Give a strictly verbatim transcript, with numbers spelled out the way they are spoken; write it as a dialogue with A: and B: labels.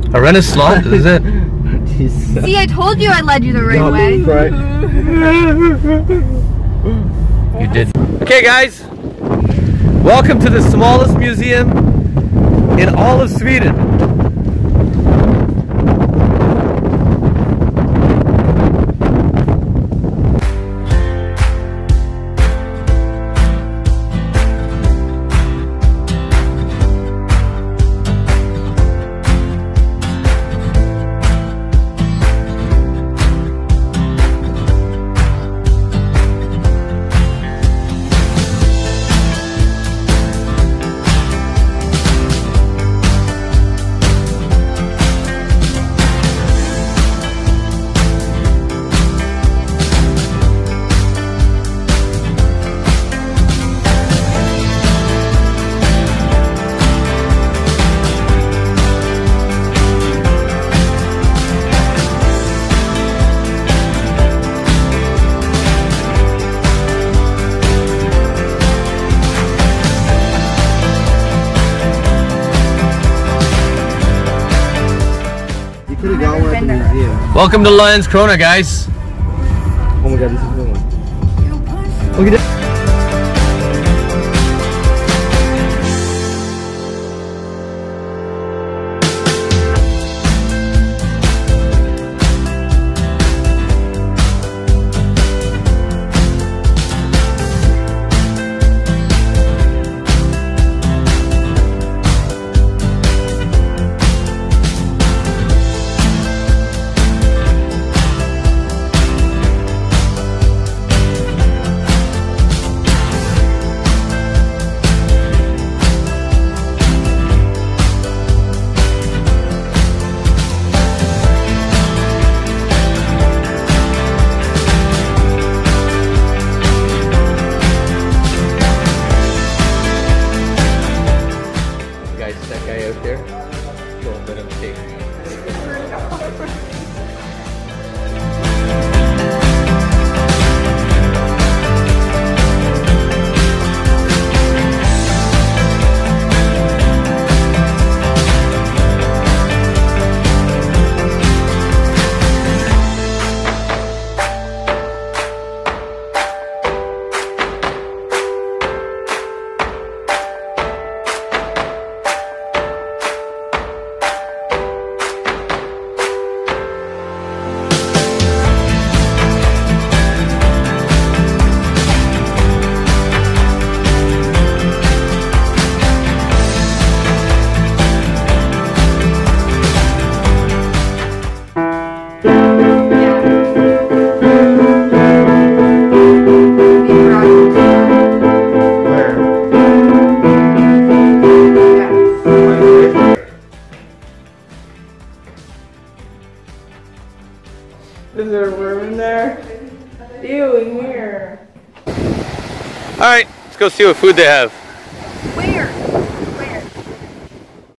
A: Orenas slot, is it?
B: See, I told you I led you the right way.
A: You did. Okay guys, welcome to the smallest museum in all of Sweden. Welcome to Lions Corona, guys.
C: Oh my god, this is a good one. Look at that.
A: That guy out there, don't let him take.
D: Is there a room in there? Ew, in here.
A: Alright, let's go see what food they have.